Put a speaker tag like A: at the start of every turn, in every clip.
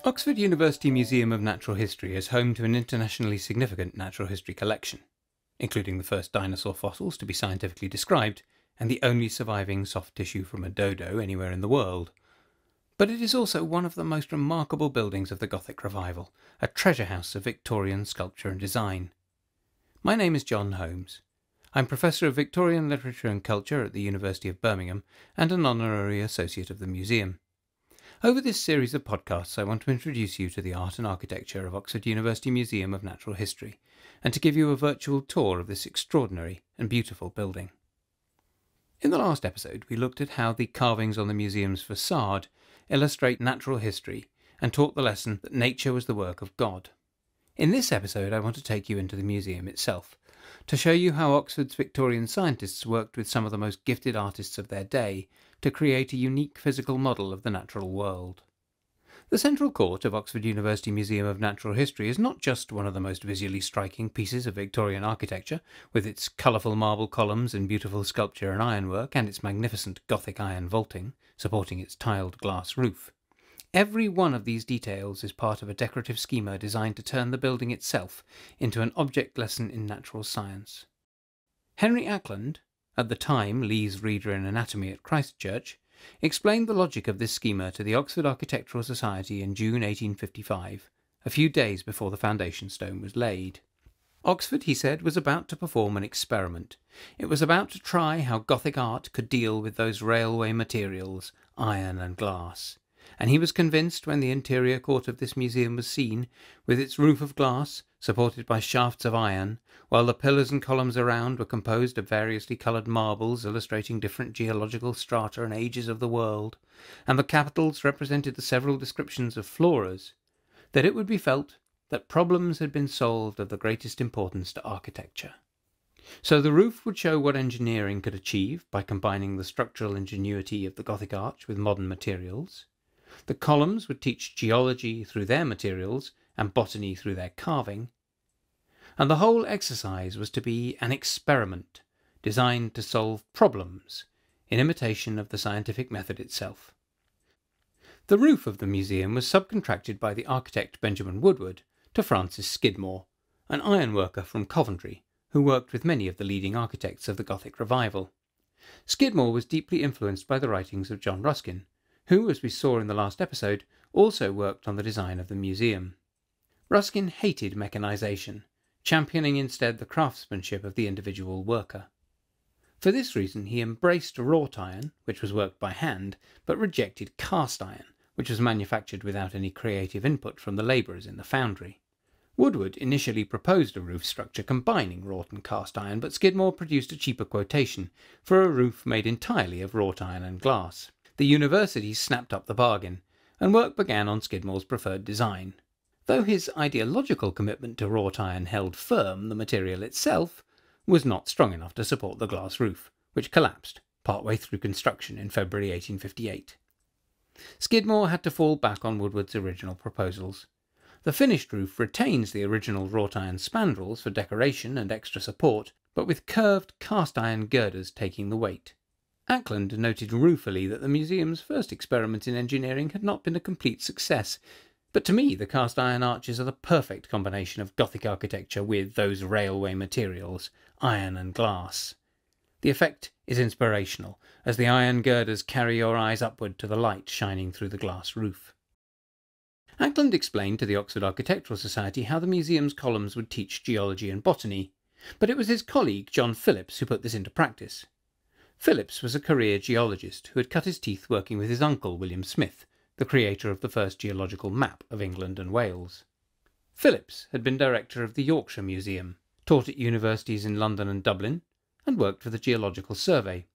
A: Oxford University Museum of Natural History is home to an internationally significant natural history collection, including the first dinosaur fossils to be scientifically described and the only surviving soft tissue from a dodo anywhere in the world. But it is also one of the most remarkable buildings of the Gothic Revival, a treasure house of Victorian sculpture and design. My name is John Holmes. I'm Professor of Victorian Literature and Culture at the University of Birmingham and an Honorary Associate of the Museum. Over this series of podcasts, I want to introduce you to the art and architecture of Oxford University Museum of Natural History, and to give you a virtual tour of this extraordinary and beautiful building. In the last episode, we looked at how the carvings on the museum's facade illustrate natural history and taught the lesson that nature was the work of God. In this episode, I want to take you into the museum itself, to show you how Oxford's Victorian scientists worked with some of the most gifted artists of their day to create a unique physical model of the natural world. The central court of Oxford University Museum of Natural History is not just one of the most visually striking pieces of Victorian architecture, with its colourful marble columns and beautiful sculpture and ironwork, and its magnificent Gothic iron vaulting supporting its tiled glass roof. Every one of these details is part of a decorative schema designed to turn the building itself into an object lesson in natural science. Henry Acland, at the time Lee's Reader in Anatomy at Christ Church, explained the logic of this schema to the Oxford Architectural Society in June 1855, a few days before the foundation stone was laid. Oxford, he said, was about to perform an experiment. It was about to try how Gothic art could deal with those railway materials, iron and glass. And he was convinced when the interior court of this museum was seen, with its roof of glass, supported by shafts of iron, while the pillars and columns around were composed of variously coloured marbles illustrating different geological strata and ages of the world, and the capitals represented the several descriptions of floras, that it would be felt that problems had been solved of the greatest importance to architecture. So the roof would show what engineering could achieve by combining the structural ingenuity of the Gothic arch with modern materials. The columns would teach geology through their materials and botany through their carving. And the whole exercise was to be an experiment designed to solve problems in imitation of the scientific method itself. The roof of the museum was subcontracted by the architect Benjamin Woodward to Francis Skidmore, an ironworker from Coventry who worked with many of the leading architects of the Gothic Revival. Skidmore was deeply influenced by the writings of John Ruskin, who, as we saw in the last episode, also worked on the design of the museum. Ruskin hated mechanisation, championing instead the craftsmanship of the individual worker. For this reason he embraced wrought iron, which was worked by hand, but rejected cast iron, which was manufactured without any creative input from the labourers in the foundry. Woodward initially proposed a roof structure combining wrought and cast iron, but Skidmore produced a cheaper quotation for a roof made entirely of wrought iron and glass. The university snapped up the bargain, and work began on Skidmore's preferred design. Though his ideological commitment to wrought iron held firm, the material itself was not strong enough to support the glass roof, which collapsed partway through construction in February 1858. Skidmore had to fall back on Woodward's original proposals. The finished roof retains the original wrought iron spandrels for decoration and extra support, but with curved cast iron girders taking the weight. Acland noted ruefully that the museum's first experiment in engineering had not been a complete success, but to me the cast iron arches are the perfect combination of Gothic architecture with those railway materials, iron and glass. The effect is inspirational, as the iron girders carry your eyes upward to the light shining through the glass roof. Acland explained to the Oxford Architectural Society how the museum's columns would teach geology and botany, but it was his colleague John Phillips who put this into practice. Phillips was a career geologist who had cut his teeth working with his uncle William Smith, the creator of the first geological map of England and Wales. Phillips had been director of the Yorkshire Museum, taught at universities in London and Dublin, and worked for the Geological Survey.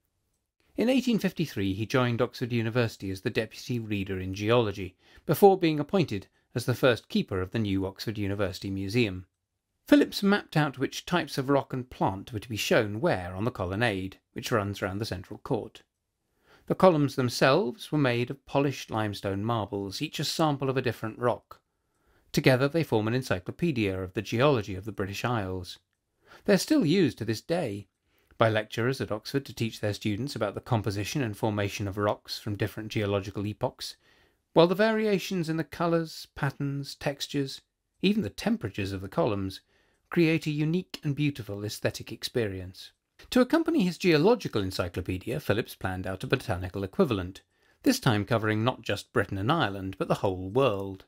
A: In 1853 he joined Oxford University as the Deputy Reader in Geology, before being appointed as the first keeper of the new Oxford University Museum. Phillips mapped out which types of rock and plant were to be shown where on the colonnade, which runs round the central court. The columns themselves were made of polished limestone marbles, each a sample of a different rock. Together they form an encyclopedia of the geology of the British Isles. They are still used to this day, by lecturers at Oxford to teach their students about the composition and formation of rocks from different geological epochs, while the variations in the colours, patterns, textures, even the temperatures of the columns, create a unique and beautiful aesthetic experience. To accompany his geological encyclopedia, Phillips planned out a botanical equivalent, this time covering not just Britain and Ireland, but the whole world.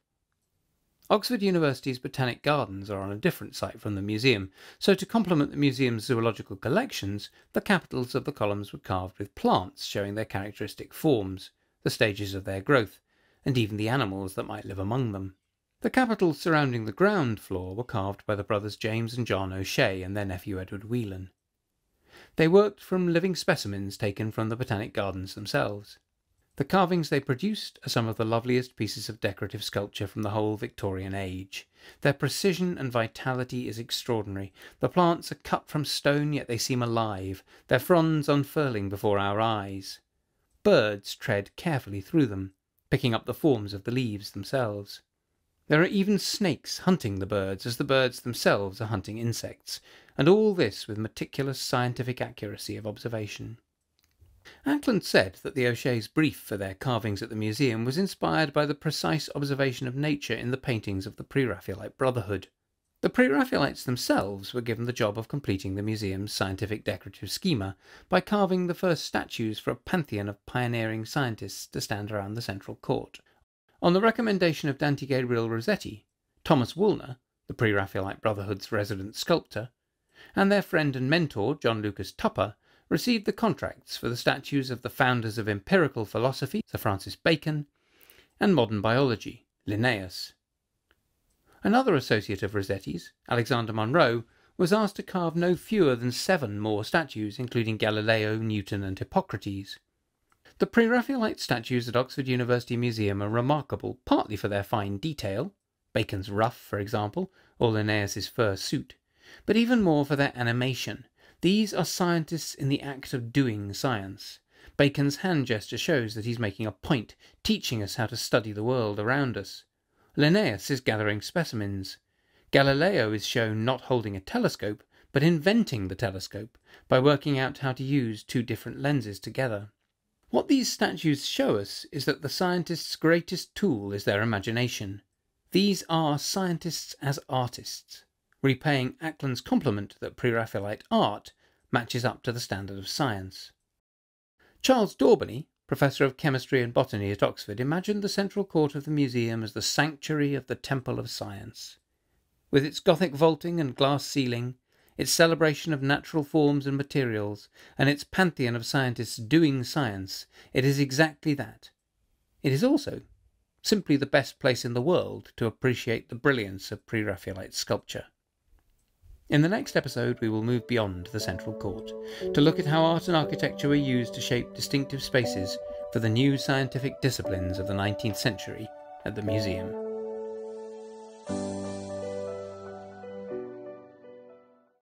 A: Oxford University's Botanic Gardens are on a different site from the museum, so to complement the museum's zoological collections, the capitals of the columns were carved with plants showing their characteristic forms, the stages of their growth, and even the animals that might live among them. The capitals surrounding the ground floor were carved by the brothers James and John O'Shea and their nephew Edward Whelan. They worked from living specimens taken from the Botanic Gardens themselves. The carvings they produced are some of the loveliest pieces of decorative sculpture from the whole Victorian age. Their precision and vitality is extraordinary. The plants are cut from stone, yet they seem alive, their fronds unfurling before our eyes. Birds tread carefully through them, picking up the forms of the leaves themselves. There are even snakes hunting the birds as the birds themselves are hunting insects, and all this with meticulous scientific accuracy of observation. Ackland said that the O'Sheas' brief for their carvings at the museum was inspired by the precise observation of nature in the paintings of the Pre-Raphaelite Brotherhood. The Pre-Raphaelites themselves were given the job of completing the museum's scientific decorative schema by carving the first statues for a pantheon of pioneering scientists to stand around the central court. On the recommendation of Dante Gabriel Rossetti, Thomas Woolner, the Pre-Raphaelite Brotherhood's resident sculptor, and their friend and mentor John Lucas Tupper, received the contracts for the statues of the founders of empirical philosophy, Sir Francis Bacon, and modern biology, Linnaeus. Another associate of Rossetti's, Alexander Monroe, was asked to carve no fewer than 7 more statues, including Galileo, Newton, and Hippocrates. The Pre-Raphaelite statues at Oxford University Museum are remarkable partly for their fine detail, Bacon's ruff, for example, or Linnaeus's fur suit, but even more for their animation. These are scientists in the act of doing science. Bacon's hand gesture shows that he's making a point, teaching us how to study the world around us. Linnaeus is gathering specimens. Galileo is shown not holding a telescope, but inventing the telescope by working out how to use 2 different lenses together. What these statues show us is that the scientist's greatest tool is their imagination. These are scientists as artists, repaying Ackland's compliment that Pre-Raphaelite art matches up to the standard of science. Charles Daubeny, Professor of Chemistry and Botany at Oxford, imagined the central court of the museum as the sanctuary of the Temple of Science. With its Gothic vaulting and glass ceiling, its celebration of natural forms and materials, and its pantheon of scientists doing science, it is exactly that. It is also simply the best place in the world to appreciate the brilliance of Pre-Raphaelite sculpture. In the next episode we will move beyond the central court, to look at how art and architecture were used to shape distinctive spaces for the new scientific disciplines of the 19th century at the museum.